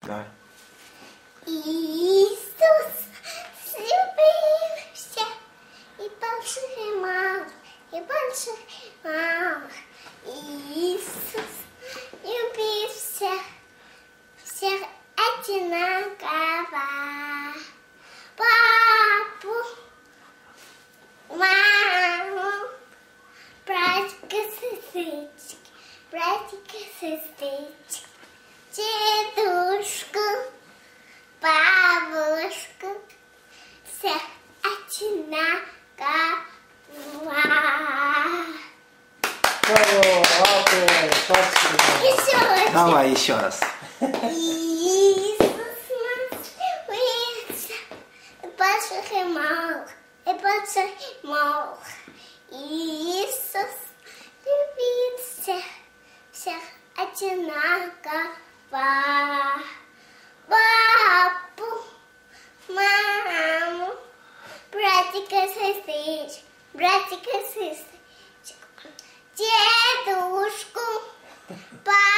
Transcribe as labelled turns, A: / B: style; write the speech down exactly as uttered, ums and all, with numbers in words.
A: Давай.
B: Иисус любил всех, и больших, и малых, и больших, и малых. Иисус любил всех, всех одинаково. Папу, маму, братика, сестричек, братика, сестричек, дедушку, бабушку, всех одинаково.
A: Браво, молодец, спасибо.
B: Еще раз.
A: Давай еще раз.
B: Иисус нас любит, и больших, и малых, и больших, и малых. Иисус любит всех, всех одинаково. Папу, маму, братика, сестричек, братика, сестричек, дедушку, папу.